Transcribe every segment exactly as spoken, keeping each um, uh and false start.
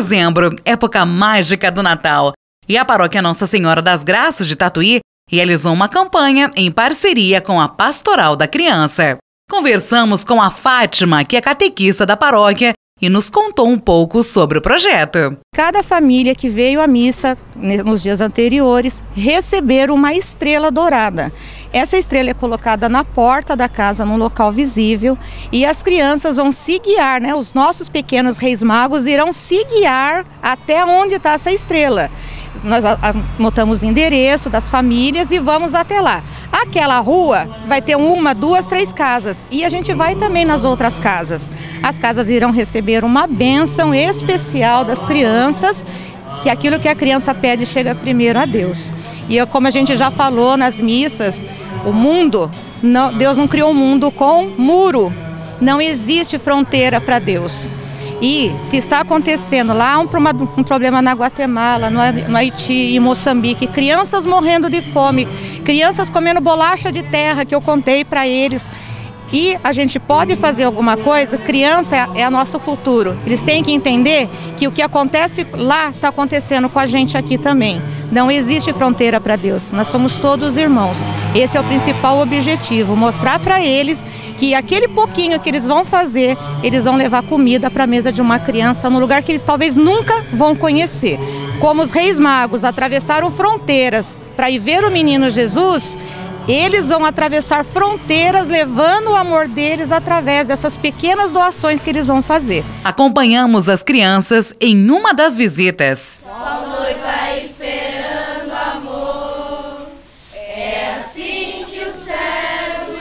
dezembro, época mágica do Natal, e a Paróquia Nossa Senhora das Graças de Tatuí realizou uma campanha em parceria com a Pastoral da Criança. Conversamos com a Fátima, que é catequista da paróquia, e nos contou um pouco sobre o projeto. Cada família que veio à missa nos dias anteriores receber uma estrela dourada. Essa estrela é colocada na porta da casa, num local visível, e as crianças vão se guiar, né? Os nossos pequenos reis magos irão se guiar até onde está essa estrela. Nós anotamos o endereço das famílias e vamos até lá. Aquela rua vai ter uma, duas, três casas e a gente vai também nas outras casas. As casas irão receber uma bênção especial das crianças, que aquilo que a criança pede chega primeiro a Deus. E como a gente já falou nas missas, o mundo, não, Deus não criou um mundo com muro, não existe fronteira para Deus. E se está acontecendo lá um, um problema na Guatemala, no, no Haiti, em Moçambique, crianças morrendo de fome, crianças comendo bolacha de terra, que eu contei para eles, e a gente pode fazer alguma coisa, criança é, é o nosso futuro. Eles têm que entender que o que acontece lá está acontecendo com a gente aqui também. Não existe fronteira para Deus, nós somos todos irmãos. Esse é o principal objetivo, mostrar para eles que aquele pouquinho que eles vão fazer, eles vão levar comida para a mesa de uma criança num lugar que eles talvez nunca vão conhecer. Como os reis magos atravessaram fronteiras para ir ver o menino Jesus, eles vão atravessar fronteiras levando o amor deles através dessas pequenas doações que eles vão fazer. Acompanhamos as crianças em uma das visitas. Qual noiva esperando amor, é assim que o servo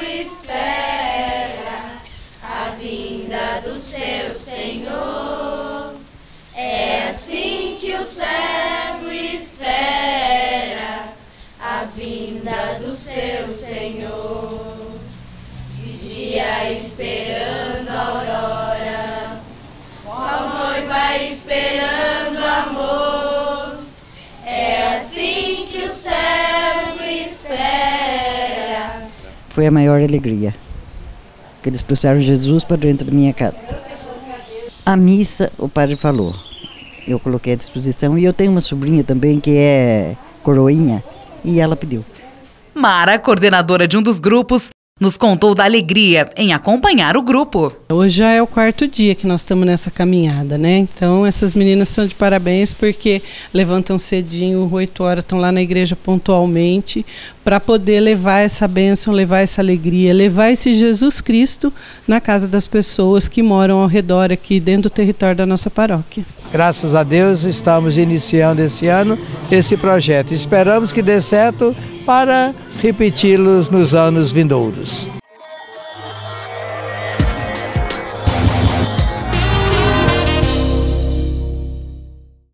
espera a vinda do seu Senhor. É assim que o servo espera a vinda do seu Senhor. Vigia esperando a aurora, qual noiva esperando amor. É assim que o servo espera. Foi a maior alegria, que eles trouxeram Jesus para dentro da minha casa. A missa, o padre falou, eu coloquei à disposição, e eu tenho uma sobrinha também que é coroinha, e ela pediu. Mara, coordenadora de um dos grupos, nos contou da alegria em acompanhar o grupo. Hoje já é o quarto dia que nós estamos nessa caminhada, né? Então essas meninas são de parabéns porque levantam cedinho, oito horas, estão lá na igreja pontualmente para poder levar essa bênção, levar essa alegria, levar esse Jesus Cristo na casa das pessoas que moram ao redor aqui dentro do território da nossa paróquia. Graças a Deus estamos iniciando esse ano esse projeto. Esperamos que dê certo para repeti-los nos anos vindouros.